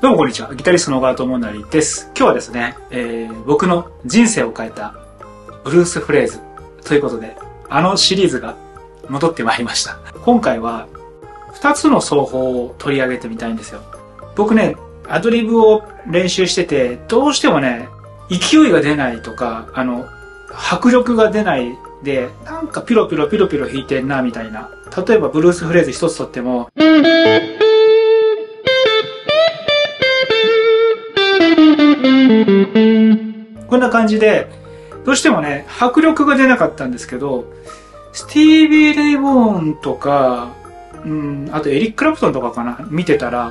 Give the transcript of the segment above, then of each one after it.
どうもこんにちは。ギタリストの小川智成です。今日はですね、僕の人生を変えたブルースフレーズということで、あのシリーズが戻ってまいりました。今回は2つの奏法を取り上げてみたいんですよ。僕ね、アドリブを練習してて、どうしてもね、勢いが出ないとか、迫力が出ないで、なんかピロピロ弾いてんな、みたいな。例えばブルースフレーズ一つとっても、こんな感じで、どうしてもね、迫力が出なかったんですけど、スティービー・レイ・ボーンとか、あとエリック・クラプトンとかかな、見てたら、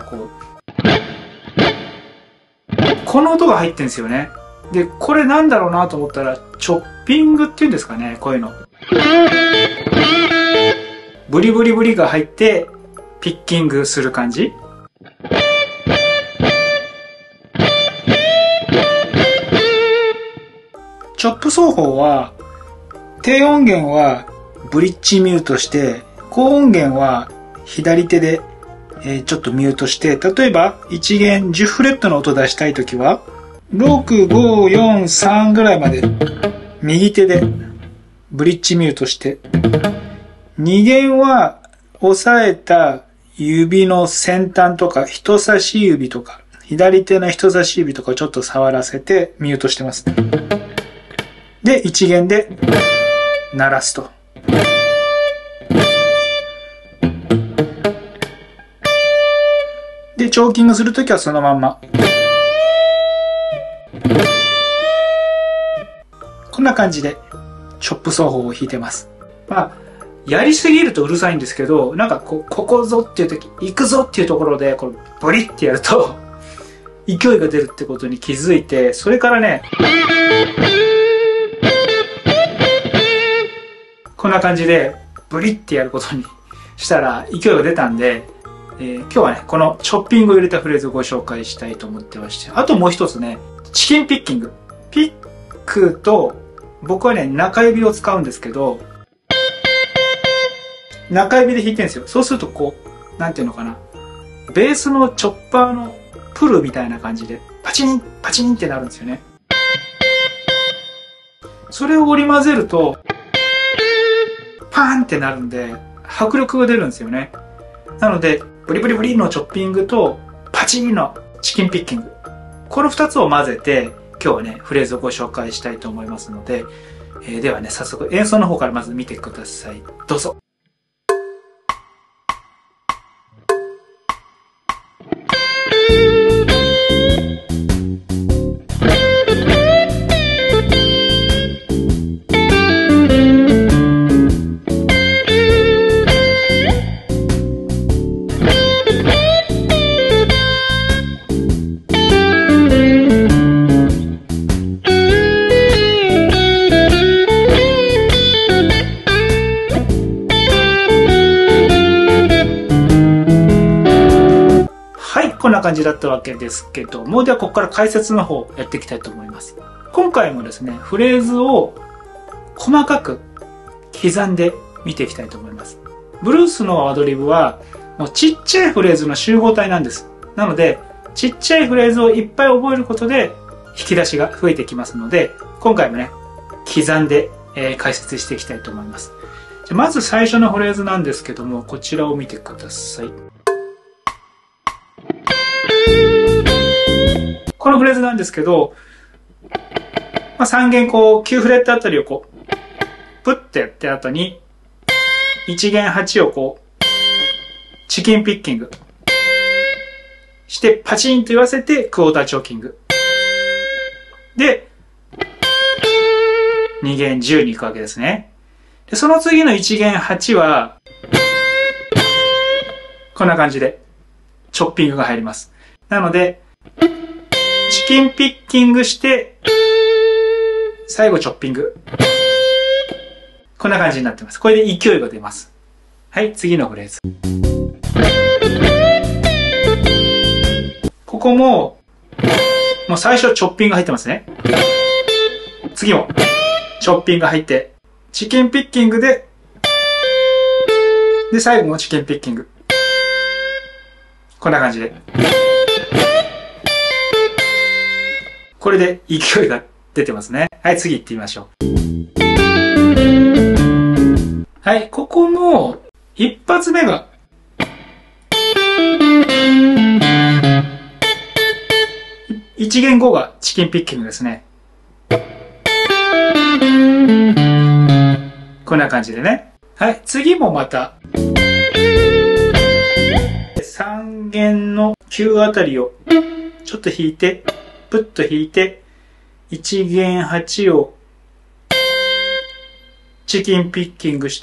この音が入ってんですよね。で、これなんだろうなと思ったら、チョッピングっていうんですかね、こういうの。ブリブリブリが入って、ピッキングする感じ。チョップ奏法は、低音源はブリッジミュートして、高音源は左手で、ちょっとミュートして、例えば1弦10フレットの音出したいときは、6、5、4、3ぐらいまで右手でブリッジミュートして、2弦は押さえた指の先端とか人差し指とか、左手の人差し指とかをちょっと触らせてミュートしてます。で、1弦で鳴らすと。で、チョーキングするときはそのまんま。こんな感じで、チョップ奏法を弾いてます。まあ、やりすぎるとうるさいんですけど、なんかここぞっていうとき、行くぞっていうところで、ブリってやると、勢いが出るってことに気づいて、それからね、こんな感じでブリってやることにしたら勢いが出たんで、今日はね、このチョッピングを入れたフレーズをご紹介したいと思ってまして、あともう一つね、チキンピッキング。ピックと、僕はね、中指を使うんですけど、中指で弾いてるんですよ。そうするとなんていうのかな、ベースのチョッパーのプルみたいな感じで、パチンパチンってなるんですよね。それを織り交ぜると、パーンってなるんで、迫力が出るんですよね。なので、ブリブリブリのチョッピングと、パチンのチキンピッキング。この2つを混ぜて、今日はね、フレーズをご紹介したいと思いますので、ではね、早速演奏の方からまず見てください。どうぞ。こんな感じだったわけですけども、ではここから解説の方やっていきたいと思います。今回もですね、フレーズを細かく刻んで見ていきたいと思います。ブルースのアドリブはもうちっちゃいフレーズの集合体なんです。なので、ちっちゃいフレーズをいっぱい覚えることで引き出しが増えてきますので、今回もね、刻んで、解説していきたいと思います。じゃまず最初のフレーズなんですけども、こちらを見てください。このフレーズなんですけど、3弦9フレットあたりをプッてやって後に、1弦8をチキンピッキングして、パチンと言わせて、クォーターチョーキング。で、2弦10に行くわけですね。で、その次の1弦8は、こんな感じで、チョッピングが入ります。なので、チキンピッキングして、最後チョッピング。こんな感じになってます。これで勢いが出ます。はい、次のフレーズ。ここもう最初チョッピング入ってますね。次も、チョッピング入って、チキンピッキングで、最後もチキンピッキング。こんな感じで。 これで勢いが出てますね。はい、次行ってみましょう。はい、ここも、一発目が、1弦5がチキンピッキングですね。こんな感じでね。はい、次もまた、3弦の9あたりをちょっと弾いて、プッと弾いて、1弦8をチキンピッキングして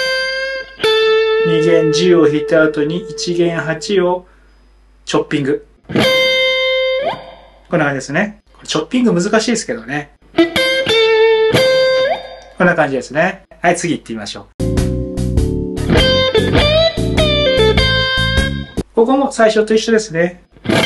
、2弦10を弾いた後に1弦8をチョッピング。こんな感じですね。チョッピング難しいですけどね。こんな感じですね。はい、次行ってみましょう。ここも最初と一緒ですね。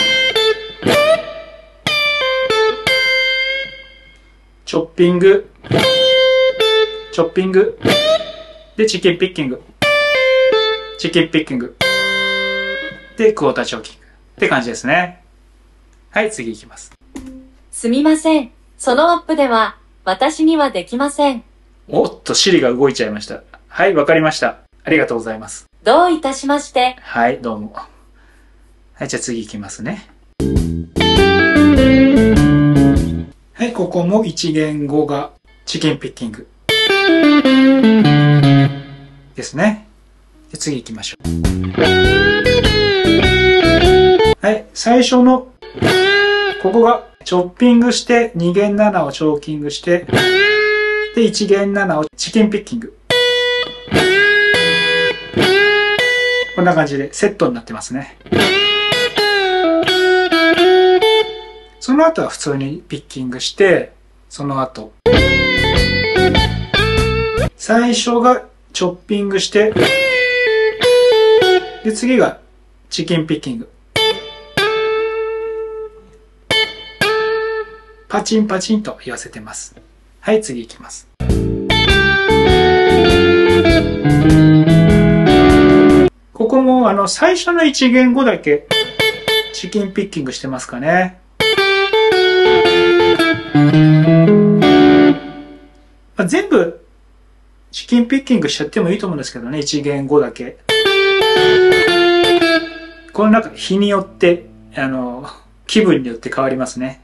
チョッピング、チョッピング、で、チキンピッキング、チキンピッキング、で、クォーターチョーキングって感じですね。はい、次行きます。 すみません。そのアップでは、私にはできません。 おっと、Siriが動いちゃいました。はい、わかりました。ありがとうございます。 どういたしまして。 はい、どうも。はい、じゃあ次行きますね。はい、ここも1弦5がチキンピッキング。ですね。で次行きましょう。はい、最初の、ここがチョッピングして、2弦7をチョーキングして、で、1弦7をチキンピッキング。こんな感じでセットになってますね。その後は普通にピッキングして、その後。最初がチョッピングして、で、次がチキンピッキング。パチンパチンと言わせてます。はい、次行きます。ここも最初の1弦5だけチキンピッキングしてますかね。全部チキンピッキングしちゃってもいいと思うんですけどね、1弦5だけ。この中、日によって、気分によって変わりますね。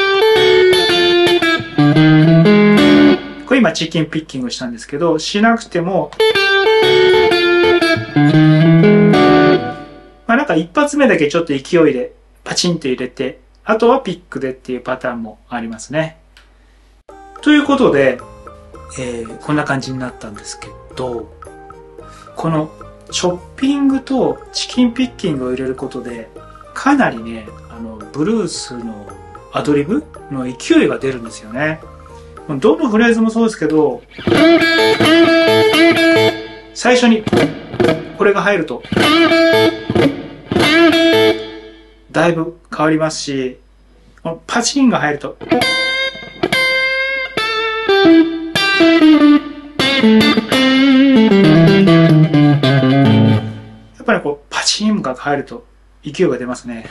これ今チキンピッキングしたんですけど、しなくても、なんか一発目だけちょっと勢いでパチンと入れて、あとはピックでっていうパターンもありますね。ということで、こんな感じになったんですけど、このチョッピングとチキンピッキングを入れることで、かなりね、ブルースのアドリブの勢いが出るんですよね。どのフレーズもそうですけど、最初にこれが入ると、だいぶ変わりますし、パチンが入ると、やっぱりこうパチンが入ると勢いが出ますね。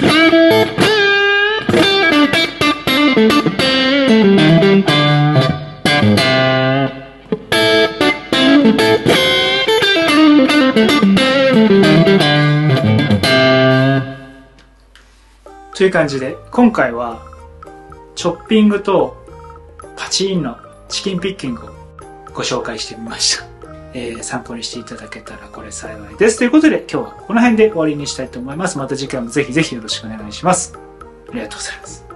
という感じで、今回はチョッピングとパチンのチキンピッキングをご紹介してみました。参考にしていただけたらこれ幸いです。ということで今日はこの辺で終わりにしたいと思います。また次回もぜひぜひよろしくお願いします。ありがとうございます。